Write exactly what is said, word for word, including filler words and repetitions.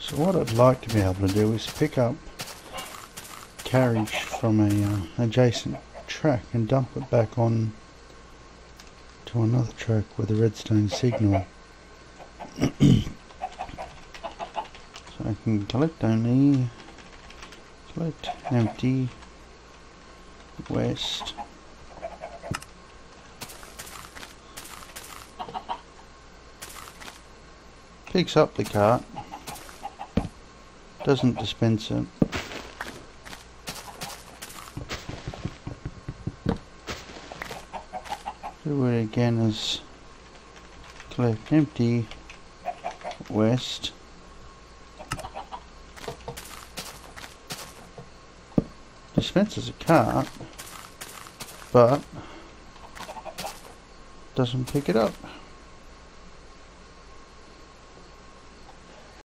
So what I'd like to be able to do is pick up carriage from a uh, adjacent track and dump it back on to another track with a redstone signal. So I can collect only, collect empty, west. Picks up the cart, doesn't dispense it. Do it again as collect empty, west. Dispenses a cart, but doesn't pick it up.